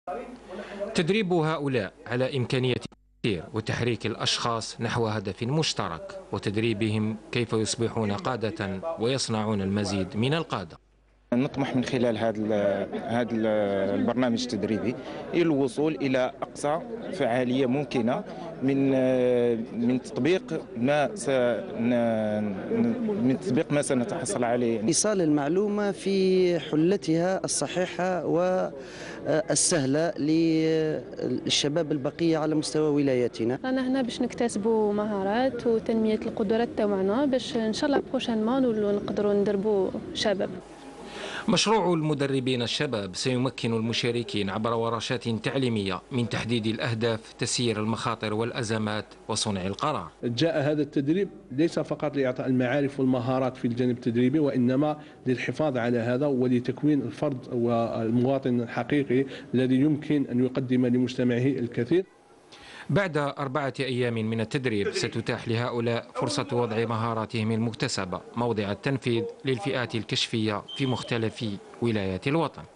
تدريب هؤلاء على إمكانية التفكير وتحريك الأشخاص نحو هدف مشترك، وتدريبهم كيف يصبحون قادة ويصنعون المزيد من القادة. نطمح من خلال هذا البرنامج التدريبي إلى الوصول إلى أقصى فعالية ممكنة من تطبيق ما سنتحصل عليه. إيصال المعلومة في حلتها الصحيحة والسهلة للشباب البقية على مستوى ولاياتنا. أنا هنا باش نكتسبوا مهارات وتنمية القدرات تاعنا باش إن شاء الله بروشانمون نقدروا ندربوا شباب. مشروع المدربين الشباب سيمكن المشاركين عبر ورشات تعليمية من تحديد الأهداف، تسيير المخاطر والأزمات، وصنع القرار. جاء هذا التدريب ليس فقط لإعطاء المعارف والمهارات في الجانب التدريبي، وإنما للحفاظ على هذا ولتكوين الفرد والمواطن الحقيقي الذي يمكن أن يقدم لمجتمعه الكثير. بعد 4 أيام من التدريب ستتاح لهؤلاء فرصة وضع مهاراتهم المكتسبة موضع التنفيذ للفئات الكشفية في مختلف ولايات الوطن.